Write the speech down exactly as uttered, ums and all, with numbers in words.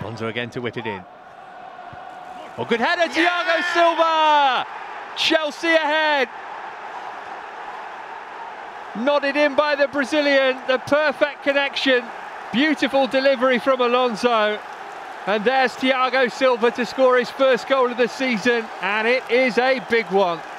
Alonso again to whip it in. Oh, good header, Thiago Silva! Chelsea ahead. Nodded in by the Brazilian, the perfect connection. Beautiful delivery from Alonso. And there's Thiago Silva to score his first goal of the season, and it is a big one.